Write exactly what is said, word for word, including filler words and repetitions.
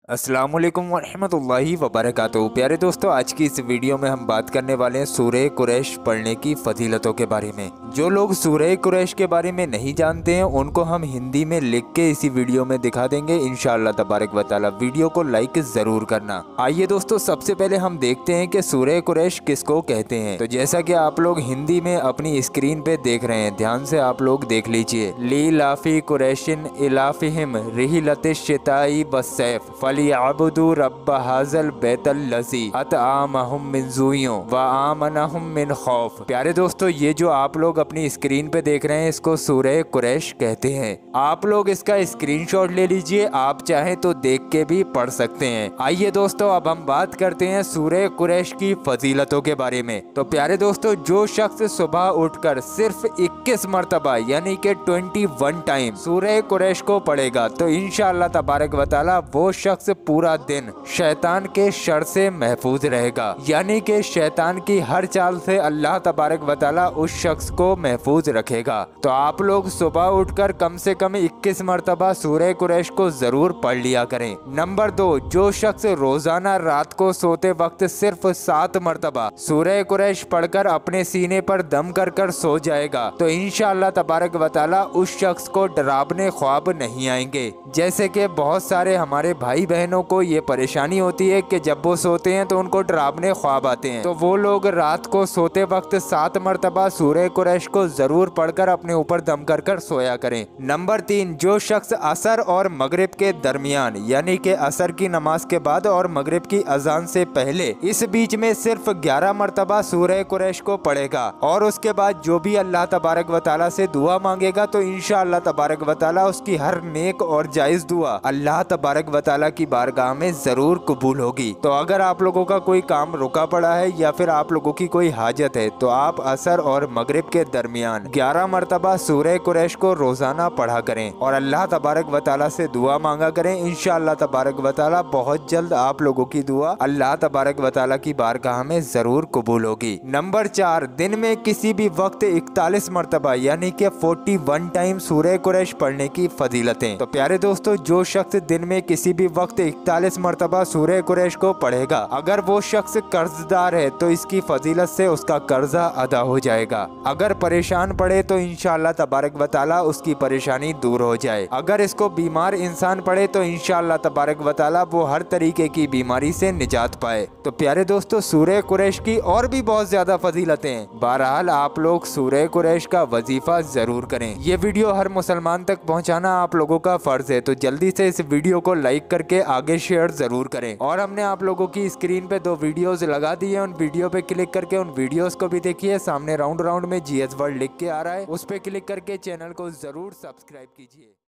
अस्सलामुअलैकुम वरहमतुल्लाहि वबरकातुहू। प्यारे दोस्तों, आज की इस वीडियो में हम बात करने वाले हैं सूरह कुरैश पढ़ने की फजीलतों के बारे में। जो लोग सूरह कुरैश के बारे में नहीं जानते हैं उनको हम हिंदी में लिख के इसी वीडियो में दिखा देंगे इंशाअल्लाह तबारक व तआला। वीडियो को लाइक ज़रूर करना। आइए दोस्तों, सबसे पहले हम देखते हैं कि सूरह कुरैश किसको कहते हैं। तो जैसा कि आप लोग हिंदी में अपनी स्क्रीन पे देख रहे हैं, ध्यान से आप लोग देख लीजिए। ली लाफी कुरैशिन इलाफिहिम रिहिलतिश शिताई बस्सैफ फलियाबुदू रब्ब हाज़ल बैतल लज़ी अतआमहुम मिन ज़ुइयों व आमनहुम मिन खौफ। प्यारे दोस्तों, ये जो आप लोग अपनी स्क्रीन पे देख रहे हैं इसको सूरह कुरैश कहते हैं। आप लोग इसका स्क्रीनशॉट ले लीजिए, आप चाहें तो देख के भी पढ़ सकते हैं। आइए दोस्तों, अब हम बात करते हैं सूरह कुरैश की फजीलतों के बारे में। तो प्यारे दोस्तों, जो शख्स सुबह उठकर सिर्फ इक्कीस मरतबा यानी कि इक्कीस टाइम सूरह कुरैश को पढ़ेगा तो इंशाअल्लाह तबारक व तआला वो शख्स पूरा दिन शैतान के शर से महफूज रहेगा। यानी कि शैतान की हर चाल से अल्लाह तबारक व तआला उस शख्स को महफूज रखेगा। तो आप लोग सुबह उठकर कम से कम इक्कीस मरतबा सूरह कुरैश को जरूर पढ़ लिया करें। नंबर दो, जो शख्स रोजाना रात को सोते वक्त सिर्फ सात मरतबा सूरह कुरैश पढ़कर अपने सीने पर दम कर कर सो जाएगा तो इंशाअल्लाह तबारक व तआला उस शख्स को डरावने ख्वाब नहीं आएंगे। जैसे कि बहुत सारे हमारे भाई बहनों को ये परेशानी होती है कि जब वो सोते हैं तो उनको डरावने ख्वाब आते हैं। तो वो लोग रात को सोते वक्त सात मरतबा सूरह कुरैश को जरूर पढ़कर अपने ऊपर दम कर कर सोया करें। नंबर तीन, जो शख्स असर और मगरिब के दरमियान यानी कि असर की नमाज के बाद और मगरिब की अजान से पहले इस बीच में सिर्फ ग्यारह मरतबा सूरह कुरैश को पढ़ेगा और उसके बाद जो भी अल्लाह तबारक व तआला से दुआ मांगेगा तो इंशाअल्लाह तबारक व तआला उसकी हर नेक और जायज दुआ अल्लाह तबारक व तआला की बारगाह में जरूर कबूल होगी। तो अगर आप लोगों का कोई काम रुका पड़ा है या फिर आप लोगों की कोई हाजत है तो आप असर और मगरिब के दरमियान ग्यारह मरतबा सूरह कुरैश को रोजाना पढ़ा करें और अल्लाह तबारक व तआला से दुआ मांगा करें। इंशाअल्लाह तबारक व तआला बहुत जल्द आप लोगों की दुआ अल्लाह तबारक व तआला की बारगाह में जरूर कबूल होगी। नंबर चार, दिन में किसी भी वक्त इकतालीस मरतबा यानी कि इकतालीस टाइम सूरह कुरैश पढ़ने की फजीलतें। तो प्यारे दोस्तों, जो शख्स दिन में किसी भी वक्त इकतालीस मरतबा सूरह कुरैश को पढ़ेगा, अगर वो शख्स कर्जदार है तो इसकी फजीलत से उसका कर्जा अदा हो जाएगा। अगर परेशान पड़े तो इंशाअल्लाह तबारक व तआला उसकी परेशानी दूर हो जाए। अगर इसको बीमार इंसान पड़े तो इंशाअल्लाह तबारक व तआला वो हर तरीके की बीमारी से निजात पाए। तो प्यारे दोस्तों, सूरह कुरैश की और भी बहुत ज्यादा फजीलतें हैं। बहरहाल आप लोग सूरह कुरैश का वजीफा जरूर करें। ये वीडियो हर मुसलमान तक पहुंचाना आप लोगों का फर्ज है। तो जल्दी से इस वीडियो को लाइक करके आगे शेयर जरूर करें। और हमने आप लोगों की स्क्रीन पे दो वीडियोस लगा दी है, उन वीडियो पे क्लिक करके उन वीडियोस को भी देखिए। सामने राउंड राउंड में जीएस वर्ल्ड लिख के आ रहा है, उस पे क्लिक करके चैनल को जरूर सब्सक्राइब कीजिए।